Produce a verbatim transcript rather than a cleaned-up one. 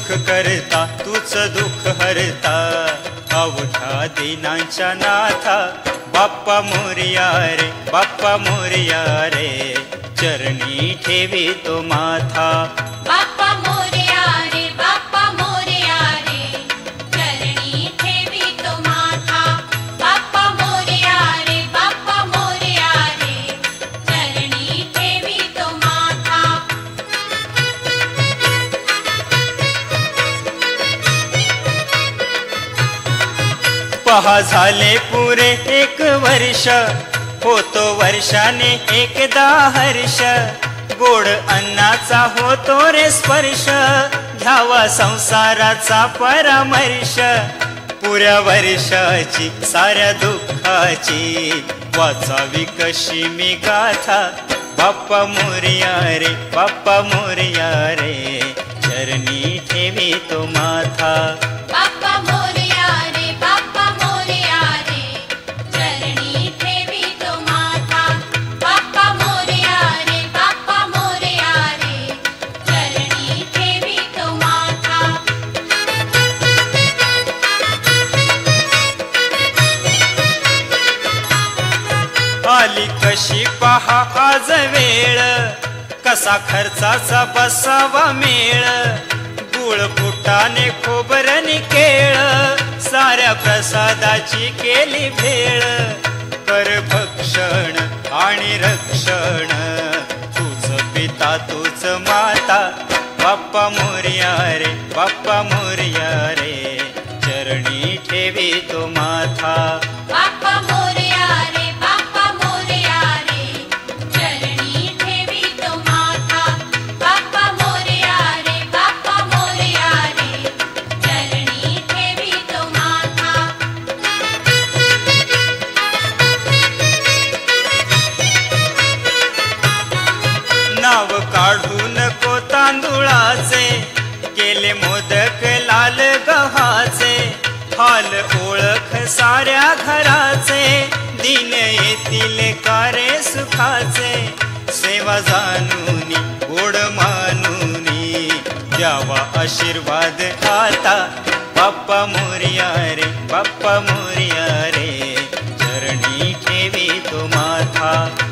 सुख करता तूच दुःख हरता, अवघ्या दिनांच्या नाथा बाप्पा मोरया रे, बाप्पा मोरया रे, चरणी ठेवी तो माथा। बाप्पा मोरया रे, बाप्पा मोरया रे, चरणी ठेवी तो माथा। बाप्पा मोरया रे, बाप्पा मोरया रे, चरणी ठेवी तो माथा। पहा झाले पुरे एक वर्ष, होतो वर्षाने एकदा हर्ष, गोड अन्नाचा होतो रे स्पर्श, घ्यावा संसाराचा परामर्श। पुऱ्या वर्षाची साऱ्या दुःखाची वाचावी कशी मी गाथा, बाप्पा मोरया रे, बाप्पा मोरया रे, चरणी ठेवी तो माथा। बाप्पा मोरया रे, बाप्पा मोरया रे, चरणी ठेवी तो माथा। बाप्पा मोरया रे, बाप्पा मोरया रे, चरणी ठेवी तो माथा। आली कशी पहा आज वेळ, कसा खर्चाचा बसावा मेळ, गुळ फुटाने खोबरनी केळ, साऱ्या प्रसादाची केली भेळ। कर भक्षण आणि रक्षण, तूच पिता तूच माता, बाप्पा मोरया रे, बाप्पा मोरया रे, चरणी ठेवी तो माथा। बाप्पा मोरया रे, बाप्पा मोरया रे, चरणी ठेवी तो माथा। बाप्पा मोरया रे, बाप्पा मोरया रे, चरणी ठेवी तो माथा। नाव काढू नको तांदुळाचे, केले मोदक लाल गव्हाचे, हाल ओळख साऱ्या घराचे, दिन येतील कारे सुखाचे, सेवा जाणूनी गोड मानूनी, द्यावा आशीर्वाद आता, बाप्पा मोरया रे, बाप्पा मोरया रे, चरणी ठेवी तो माथा।